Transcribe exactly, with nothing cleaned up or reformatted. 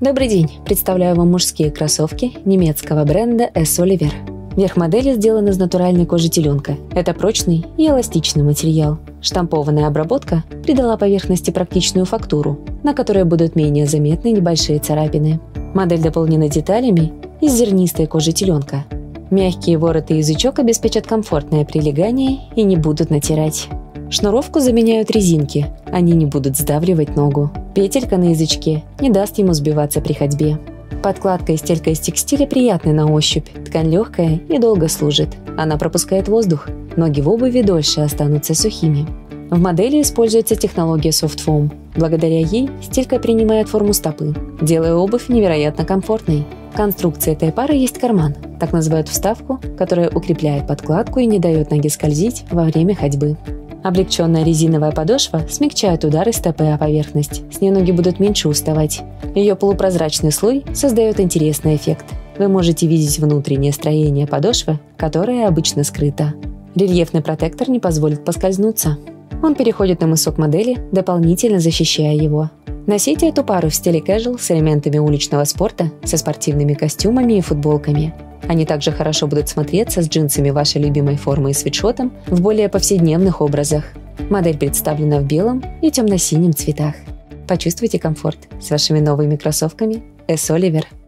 Добрый день! Представляю вам мужские кроссовки немецкого бренда эс Oliver. Верх модели сделан из натуральной кожи теленка. Это прочный и эластичный материал. Штампованная обработка придала поверхности практичную фактуру, на которой будут менее заметны небольшие царапины. Модель дополнена деталями из зернистой кожи теленка. Мягкие вороты и язычок обеспечат комфортное прилегание и не будут натирать. Шнуровку заменяют резинки, они не будут сдавливать ногу. Петелька на язычке не даст ему сбиваться при ходьбе. Подкладка и стелька из текстиля приятны на ощупь, ткань легкая и долго служит. Она пропускает воздух, ноги в обуви дольше останутся сухими. В модели используется технология Soft Foam. Благодаря ей стелька принимает форму стопы, делая обувь невероятно комфортной. В конструкции этой пары есть карман, так называют вставку, которая укрепляет подкладку и не дает ноге скользить во время ходьбы. Облегченная резиновая подошва смягчает удары стопы о поверхность, с ней ноги будут меньше уставать. Ее полупрозрачный слой создает интересный эффект. Вы можете видеть внутреннее строение подошвы, которое обычно скрыто. Рельефный протектор не позволит поскользнуться. Он переходит на мысок модели, дополнительно защищая его. Носите эту пару в стиле casual с элементами уличного спорта, со спортивными костюмами и футболками. Они также хорошо будут смотреться с джинсами вашей любимой формы и свитшотом в более повседневных образах. Модель представлена в белом и темно-синем цветах. Почувствуйте комфорт с вашими новыми кроссовками эс Oliver.